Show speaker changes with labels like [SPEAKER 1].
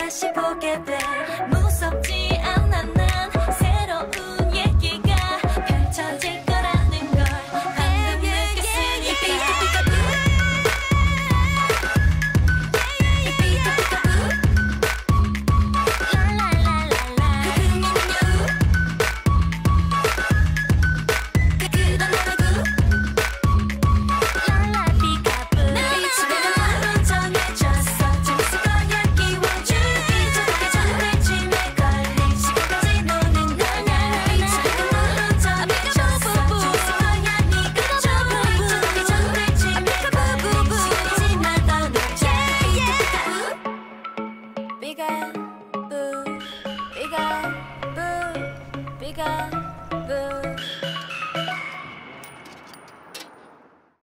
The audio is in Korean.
[SPEAKER 1] 다시 보게 돼. 무섭지 않아 난 새로운 얘기가 펼쳐질 거라는 걸 방금 느꼈으니까. Bigger, boo, bigger, boo, bigger.